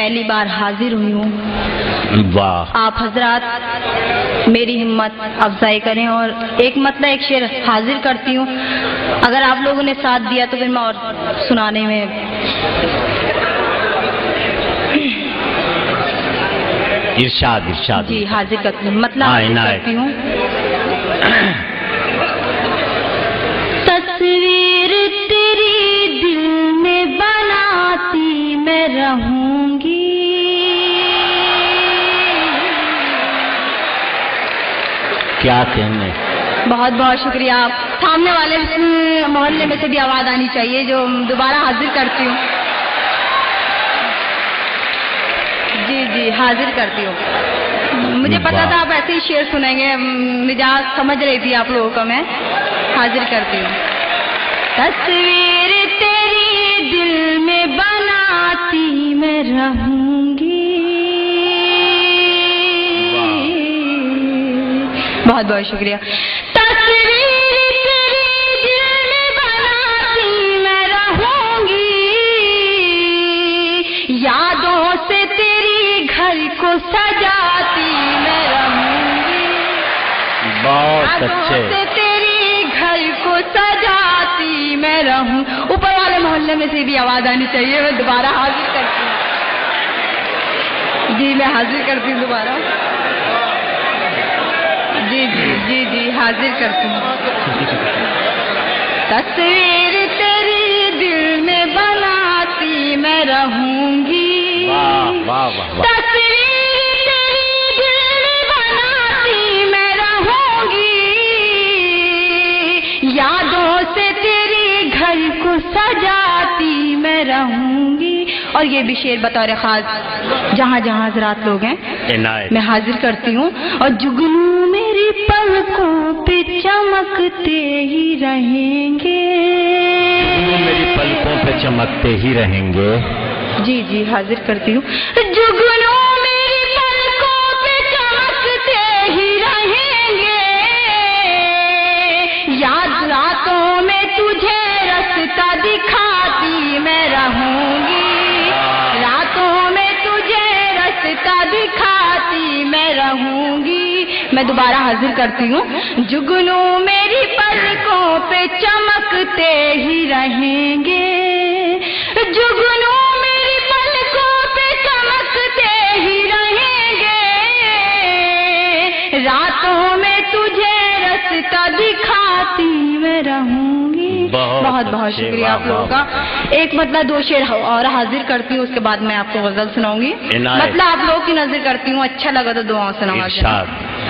پہلی بار حاضر ہوئی ہوں. واہ. آپ حضرات میری ہمت افزائی کریں اور ایک مطلب ایک شعر حاضر کرتی ہوں. اگر آپ لوگوں نے ساتھ دیا تو پھر میں اور سنانے میں ارشاد ارشاد. جی حاضر کرتی ہوں. مطلب حاضر کرتی ہوں. تصویر تیری دل میں بناتی میں رہوں گی. کیا کہنے. بہت بہت شکریہ. سامنے والے محلے میں سے بھی آواز آنی چاہیے جو دوبارہ حاضر کرتی ہوں. جی جی حاضر کرتی ہوں. مجھے پتا تھا آپ ایسے ہی شعر سنیں گے. مزاج سمجھ رہی تھی آپ لوگوں کا. میں حاضر کرتی ہوں. تصویر تیری دل میں بناتی میں رہوں گی. بہت بہت شکریہ. تصویر تیری دل میں بناتی میں رہوں گی. یادوں سے تیری گھر کو سجاتی میں رہوں گی. بہت اچھے. یادوں سے تیری گھر کو سجاتی میں رہوں. اوپر والے محلے میں سے بھی آواز آنی چاہیے. میں دوبارہ حاضر کرتی ہوں. جی میں حاضر کرتی ہوں دوبارہ. جی جی جی جی حاضر کرتی ہوں. تصویر تیری دل میں بناتی میں رہوں گی. واہ واہ واہ. تصویر تیری دل میں بناتی میں رہوں گی. یادوں سے تیری گھر کو سجاتی میں رہوں گی. اور یہ بھی شعر بطور خاص جہاں جہاں حضرات لوگ ہیں میں حاضر کرتی ہوں. اور جگنو میری پلکوں پہ چمکتے ہی رہیں گے. میری پلکوں پہ چمکتے ہی رہیں گے. جی جی حاضر کرتی ہوں. جگنو میری پلکوں پہ چمکتے ہی رہیں گے. یاد راتوں میں تجھے رستہ دکھاتی میں رہوں گی. راتوں میں تجھے رستہ دکھاتی میں رہوں گی. میں دوبارہ حاضر کرتی ہوں. جگنو میری پلکوں پہ چمکتے ہی رہیں گے. جگنو میری پلکوں پہ چمکتے ہی رہیں گے. راتوں میں تجھے رستہ دکھاتی میں رہوں گی. بہت بہت شکریہ آپ لوگوں کا. ایک مطلب دو شعر اور حاضر کرتی ہوں. اس کے بعد میں آپ کو غزل سناؤں گی. مطلب آپ لوگوں کی نظر کرتی ہوں. اچھا لگا تو دعاؤں سے نوازیں.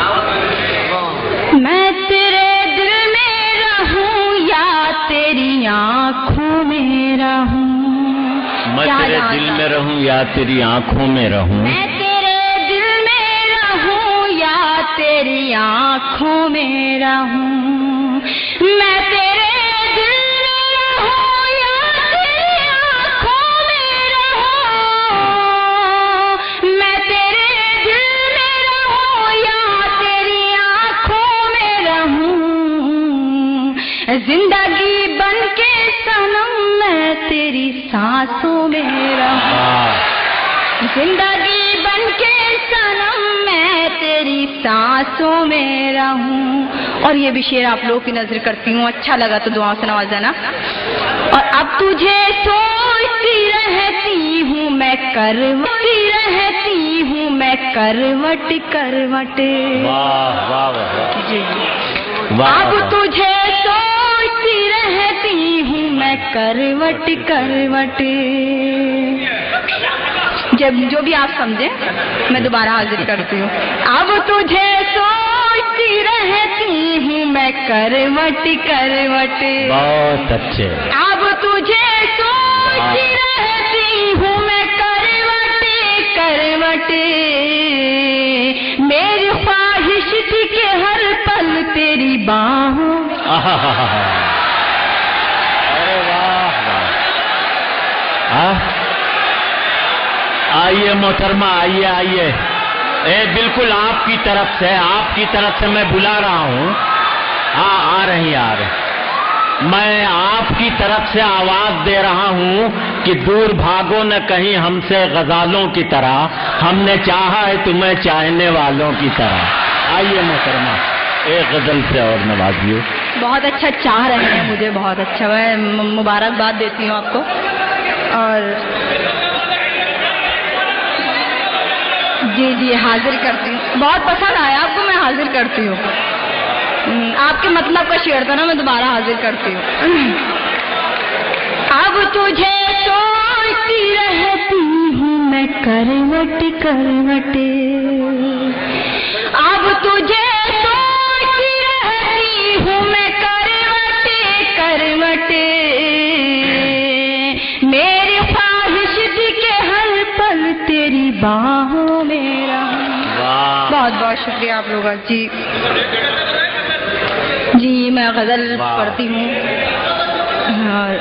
میں تیرے دل میں رہوں یا تیری آنکھوں میں رہوں. میں تیرے دل میں رہوں یا تیری آنکھوں میں رہوں. میں تیرے دل میں رہوں یا تیری آنکھوں میں رہوں. میں تیرے دل میں رہوں یا تیری آنکھوں میں رہوں. میں تیرے دل میں رہوں یا تیری آنکھوں میں رہوں. زندگی بن کے صنم میں تیری سانسوں میں رہوں. زندگی بن کے صنم میں تیری سانسوں میں رہوں. اور یہ بھی شعر آپ لوگوں کی نظر کرتی ہوں. اچھا لگا تو دعاؤں سے نوازنا. اور اب تجھے سوچتی رہتی ہوں میں کروٹی رہتی ہوں میں کروٹ کروٹ. جی اب تجھے سوچتی رہتی ہوں میں کروٹ کروٹ. جب جو بھی آپ سمجھیں میں دوبارہ حاضر کرتی ہوں. اب تجھے سوچتی رہتی ہوں میں کروٹ کروٹ. بہت اچھے. اب تجھے سوچتی رہتی ہوں میں کروٹ کروٹ. میری خواہش تھی کہ ہر پل تیری باہوں. ارے واہ واہ. آئیے محترمہ آئیے آئیے. بالکل آپ کی طرف سے میں بلا رہا ہوں. ہاں آ رہی آ رہی. میں آپ کی طرف سے آواز دے رہا ہوں کہ دور بھاگو نہ کہیں ہم سے غزالوں کی طرح، ہم نے چاہا ہے تمہیں چاہنے والوں کی طرح۔ آئیے محترمہ ایک غزل سے اور نوازیے۔ بہت اچھا چاہ رہے ہیں مجھے، بہت اچھا، میں مبارکباد دیتی ہوں آپ کو۔ اور جی حاضر کرتی ہوں، بہت پسند آیا آپ کو، میں حاضر کرتی ہوں۔ آپ کے مطلب کا شعر تھا نا، میں دوبارہ حاضر کرتی ہوں۔ اب تجھے سوچتی رہتی ہوں میں کروٹ کروٹ، اب تجھے سوچتی رہتی ہوں میں کروٹ کروٹ، میری خواہش تھی کہ ہر پل تیری باہوں میں رہوں۔ بہت بہت شکریہ آپ لوگوں کا۔ جی میں غزل پڑھتی ہوں، اور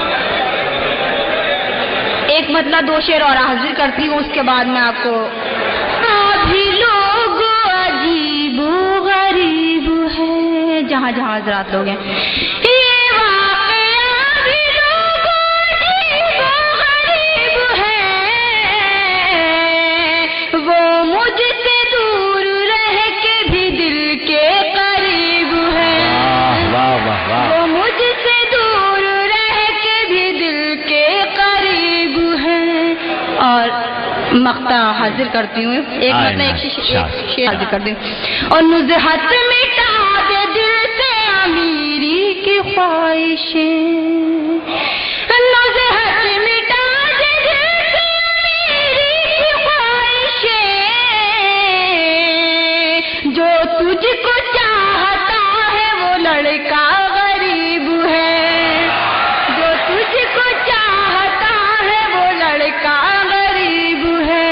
ایک مطلب 2 شعر اور حاضر کرتی ہوں، اس کے بعد میں آپ کو ابھی لوگ عجیب و غریب ہے، جہاں جہاں حضرات لوگ ہیں، یہ واقعہ بھی لوگ عجیب و غریب ہے، وہ مجھ سے دور رہ کے بھی دل کے قریب ہے، وہ مجھ سے دور رہ کے بھی دل کے قریب ہے۔ اور مقطع حاضر کرتی ہوں، ایک مطلب ایک شعر حاضر کرتی ہوں۔ اور نزہت مٹا دے دل سے امیری کی خواہشیں، نزہت مٹا دے دل سے امیری کی خواہشیں، جو تجھ کو چاہتا ہے وہ لڑکا غریب ہے، جو تجھ کو چاہتا ہے وہ لڑکا غریب ہے۔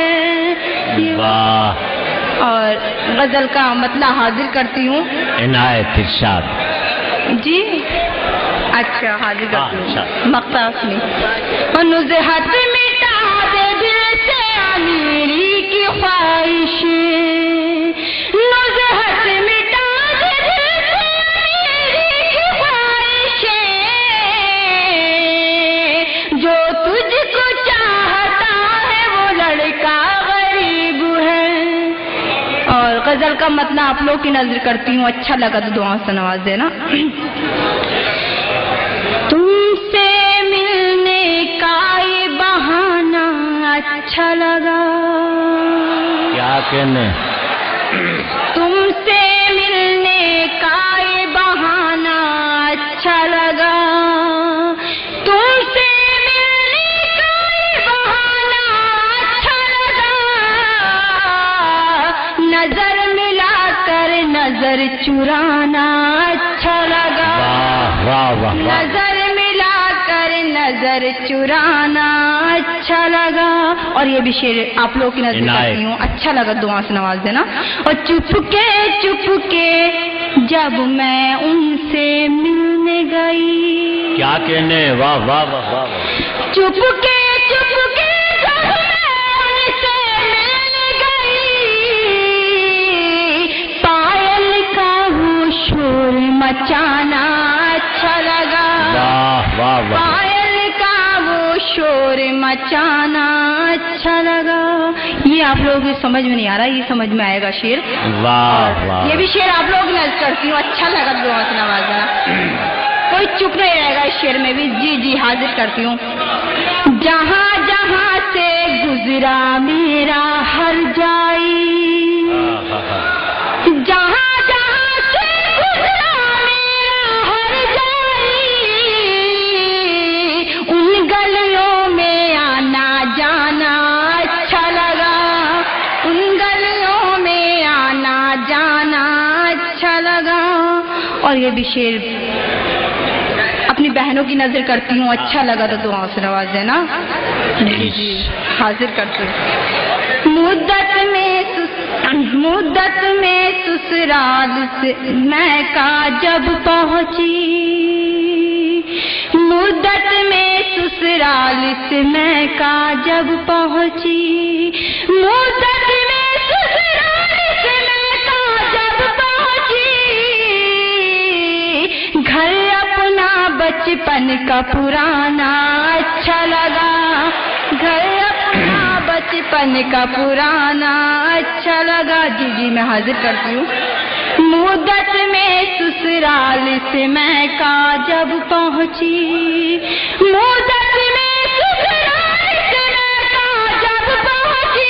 اور غزل کا مطلب حاضر کرتی ہوں، عنایت ارشاد۔ جی اچھا حاضر کرتی ہوں مقطع میں۔ اور نزہت مٹا دے دل سے امیری کی خواہشیں، نزہت مٹا دے دل سے امیری کی خواہشیں، جو تجھ کو چاہتا ہے وہ لڑکا غریب ہے۔ اور غزل کا مطلب آپ لوگ کی نظر کرتی ہوں، اچھا لگا تو دعا سے نواز دینا۔ تم سے ملنے کا یہ بہانہ اچھا لگا، کیا کہنے؟ تم سے ملنے کا یہ بہانہ اچھا لگا، تم سے ملنے کا یہ بہانہ اچھا لگا، نظر ملا کر نظر چرانا اچھا لگا، نظر ملا کر نظر چرانا اچھا لگا۔ اور یہ بھی شعر آپ لوگ کی نظر کرتی ہوں، اچھا لگا دعا سے نواز دینا۔ اور چپ کے جب میں ان سے ملنے گئی، کیا کہنے؟ واہ واہ واہ واہ۔ چپ کے جب میں ان سے ملنے گئی، پائل کا وہ شور مچانا اچھا لگا، واہ واہ واہ۔ پائل کا وہ شور مچانا اچھا لگا۔ یہ آپ لوگوں کی سمجھ میں نہیں آ رہا، یہ سمجھ میں آئے گا شعر۔ واہ واہ۔ یہ بھی شعر آپ لوگ نظر کرتی ہوں، اچھا لگا دعا سے نوازنا، کوئی چپ نہیں رہے گا اس شعر میں بھی۔ جی حاضر کرتی ہوں۔ جہاں جہاں سے گزرا میرا ہر جائی، جہاں جہاں سے گزرا میرا ہر جائی، ان گلیوں میں آنا جانا اچھا لگا، ان گلیوں میں آنا جانا اچھا لگا۔ اور یہ بھی شعر اپنی بہنوں کی نظر کرتی ہوں، اچھا لگا تو دعا سے نواز دینا۔ جی حاضر کرتی ہوں۔ مدت میں سسرال سے میں کا جب پہنچی، مدت میں سسرال سے میں کا جب پہنچی، مدت میں سسرال سے میں کا جب پہنچی، گھر اپنا बचपन का पुराना अच्छा लगा, घर अपना बचपन का पुराना अच्छा लगा। जी जी मैं हाजिर करती हूँ। मुद्दत में ससुराल से मैं का जब पहुँची, मुद्दत में ससुराल से मैं का जब पहुँची,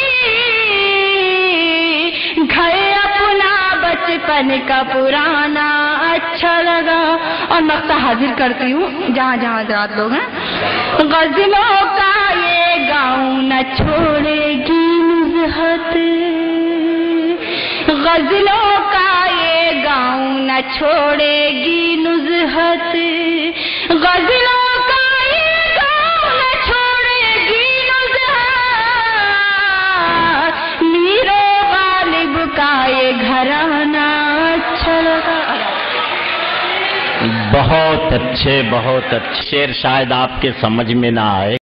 घर अपना बचपन का पुराना अच्छा लगा। और नक्शा हाजिर करती हूँ जहाँ जहाँ हज़रात लोग हैं। गज़लों का ये गाँव न छोड़ेगी नुज़हत, गज़लों का ये गाँव न छोड़ेगी नुज़हत, गज़लों का ये गाँव न छोड़ेगी नुज़हत, मीरो गालिब का ये घराना अच्छा लगा। बहुत अच्छे शेर शायद आपके समझ में ना आए।